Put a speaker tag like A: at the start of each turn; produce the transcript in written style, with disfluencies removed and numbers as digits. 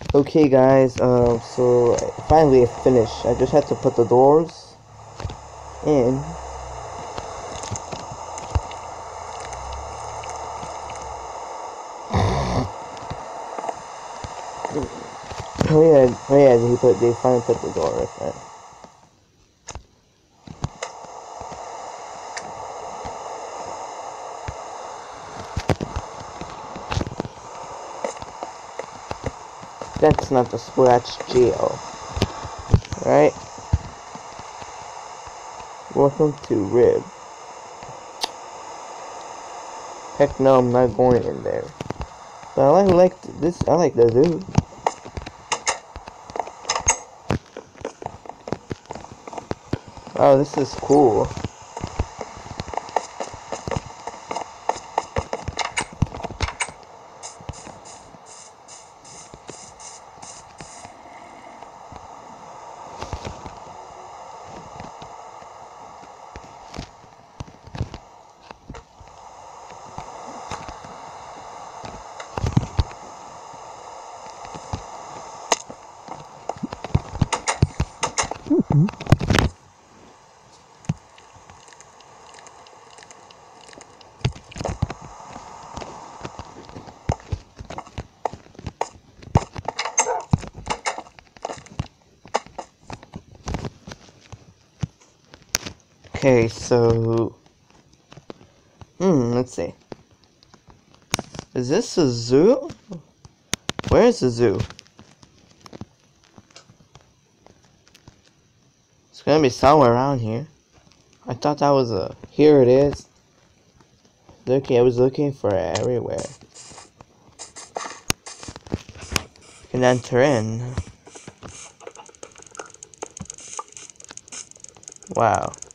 A: Okay guys, so finally it's finished. I just had to put the doors in. Oh yeah, they finally put the door right there. That's not the Scratch jail. Right? Welcome to Rib. Heck no, I'm not going in there. But I like this. I like the zoo. Oh, this is cool. Okay, so let's see. Is this a zoo? Where is the zoo? It's gonna be somewhere around here. I thought that was a. Here it is. Okay, I was looking for it everywhere. Can enter in. Wow.